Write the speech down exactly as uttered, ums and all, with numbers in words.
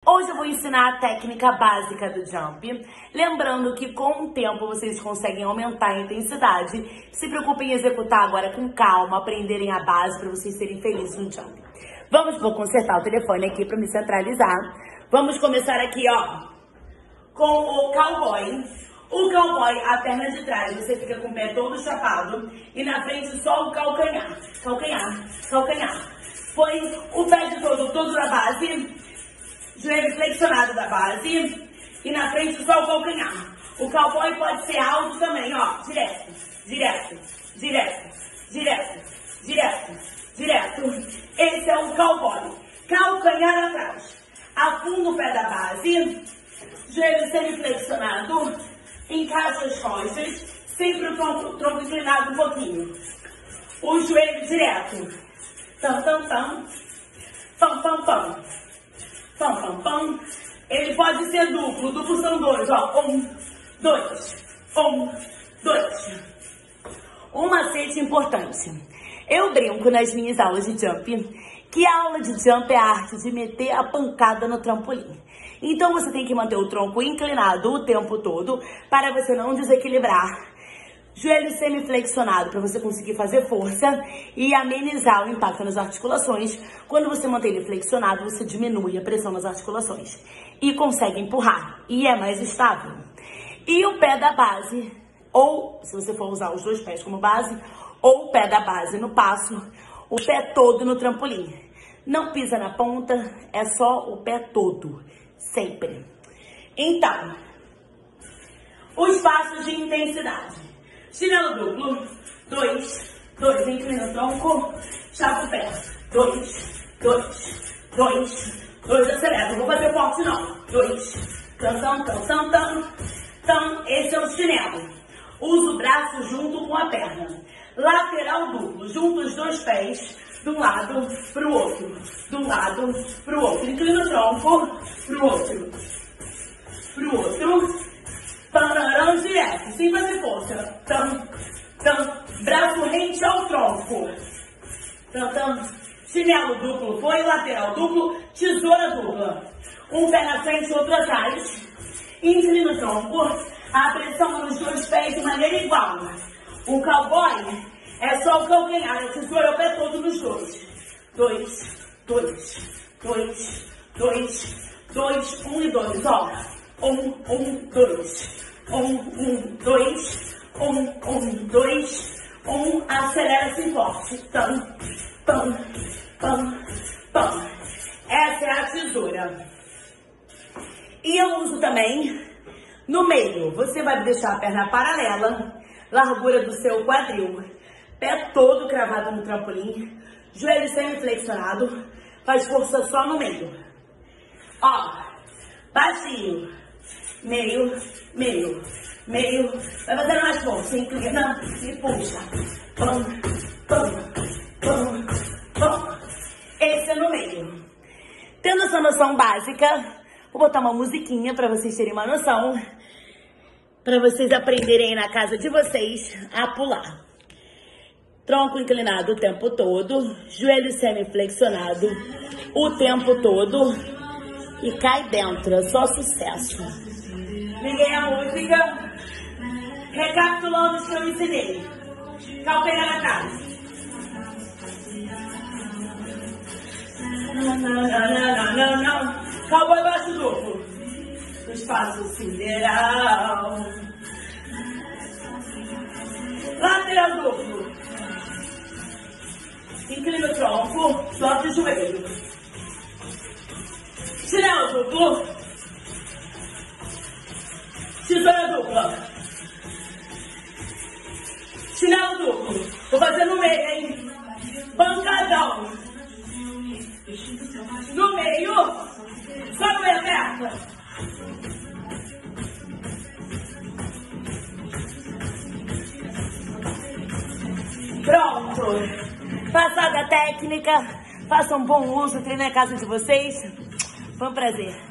Hoje eu vou ensinar a técnica básica do jump. Lembrando que com o tempo vocês conseguem aumentar a intensidade. Se preocupem em executar agora com calma, aprenderem a base para vocês serem felizes no jump. Vamos, vou consertar o telefone aqui para me centralizar. Vamos começar aqui, ó, com o cowboy. O cowboy, a perna de trás, você fica com o pé todo chapado e na frente só o calcanhar. Calcanhar, calcanhar. Põe o pé de todo, todo na base. Joelho flexionado da base e na frente só o calcanhar. O cowboy pode ser alto também, ó. Direto, direto, direto, direto, direto, direto. Esse é o cowboy. Calcanhar atrás. Afunda o pé da base. Joelho semiflexionado. Encaixa as costas. Sempre o tronco, tronco inclinado um pouquinho. O joelho direto. Tam, tam, tam. Pam, pam, pam. Pam, pam, pam. Ele pode ser duplo. Duplo são dois, ó. Um, dois. Um, dois. Um macete importante. Eu brinco nas minhas aulas de jump que a aula de jump é a arte de meter a pancada no trampolim. Então você tem que manter o tronco inclinado o tempo todo para você não desequilibrar. Joelho semiflexionado para você conseguir fazer força e amenizar o impacto nas articulações. Quando você mantém ele flexionado, você diminui a pressão nas articulações e consegue empurrar e é mais estável. E o pé da base, ou se você for usar os dois pés como base, ou o pé da base no passo, o pé todo no trampolim. Não pisa na ponta, é só o pé todo, sempre. Então, os passos de intensidade. Chinelo duplo, dois, dois, inclina o tronco, chapa o pé, dois, dois, dois, dois, acelera, não vou fazer forte não, dois, tam, tam, tam, tam, tam, tam, esse é o chinelo, usa o braço junto com a perna, lateral duplo, junta os dois pés, de um lado para o outro, de um lado para o outro, inclina o tronco, para o outro, para o outro, Tanarão direto, sem fazer força. Tam, tam, braço rente ao tronco. Tam, tam, chinelo duplo, foi lateral duplo, tesoura dupla. Um pé na frente, outro atrás. Inclina o tronco, a pressão nos dois pés de maneira igual. O cowboy é só o calcanhar, a tesoura é o pé todo nos dois. Dois, dois, dois, dois, dois, um e dois, ó. Um, um, dois. Um, um, dois. Um, um, dois. Um, acelera-se forte. Tam, tam, tam, tam. Essa é a tesoura. E eu uso também no meio. Você vai deixar a perna paralela, largura do seu quadril, pé todo cravado no trampolim, joelho semiflexionado, faz força só no meio. Ó, baixinho. Meio, meio, meio. Vai fazendo mais força. Inclina e puxa. Pum, pum, pum, pum. Esse é no meio. Tendo essa noção básica, vou botar uma musiquinha para vocês terem uma noção. Para vocês aprenderem na casa de vocês a pular. Tronco inclinado o tempo todo. Joelho semiflexionado o tempo todo. E cai dentro. É só sucesso. Liguei a música, recapitulando os que eu ensinei. Calcanhar atrás. Não, não, não, não, não. Cowboy baixo duplo. Espaço sideral. Lateral duplo. Inclina o tronco, sobe o joelho. Chinelo duplo. Tesoura dupla. Chinelo duplo. Vou fazer no meio, hein? Pancadão. No meio. Só no meio aberta. Pronto. Passada a técnica. Façam um bom uso. Treine na casa de vocês. Foi um prazer.